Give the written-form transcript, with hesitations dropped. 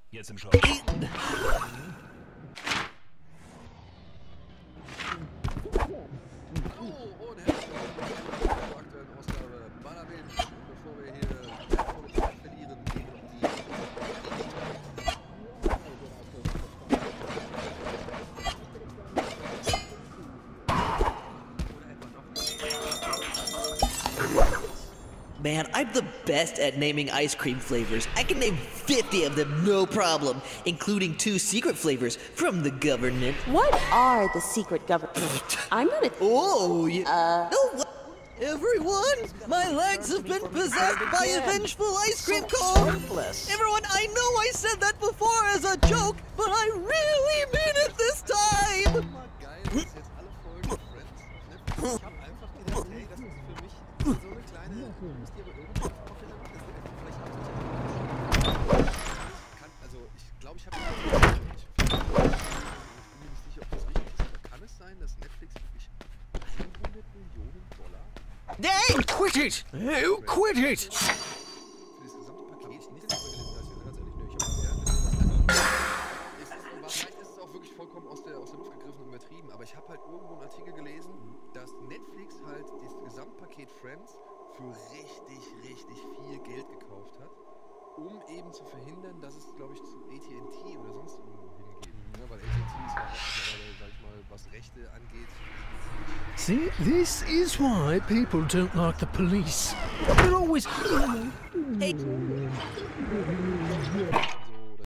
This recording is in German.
Jetzt im Shop. Hallo und herzlich willkommen zur aktuellen Ausgabe Ballermann. Bevor wir hier wertvolle Zeit verlieren, gehen Man, I'm the best at naming ice cream flavors. I can name 50 of them, no problem, including 2 secret flavors from the government. What are the secret government? I'm gonna. Oh, yeah. Oh, what? Everyone, my legs have been possessed by a vengeful ice cream cone. Everyone, I know I said that before as a joke, but I really mean it this time. geil, dass jetzt alle Folgen Friends auf Netflix. Ich hab einfach gedacht, hey, das ist für mich so eine kleine. Müsst ihr aber irgendwie drauf finden, das vielleicht habt ihr also ich glaube, ich habe ich bin mir nicht sicher, ob das richtig ist, aber kann es sein, dass Netflix wirklich 100 Millionen Dollar Hey, quit it! You quit it! für das gesamte Paket nicht gelesen, also ganz ehrlich, nö, ich habe wahrscheinlich ist es auch wirklich vollkommen aus der Luft gegriffen und übertrieben, aber ich habe halt irgendwo einen Artikel gelesen, dass Netflix halt das Gesamtpaket Friends für richtig viel Geld gekauft hat, um eben zu verhindern, dass es, glaube ich, zu AT&T oder sonst irgendwo hingeht. Ja, weil AT&T ist ja auch mittlerweile, sag ich mal, was Rechte angeht. See, this is why people don't like the police. They're always... Hey.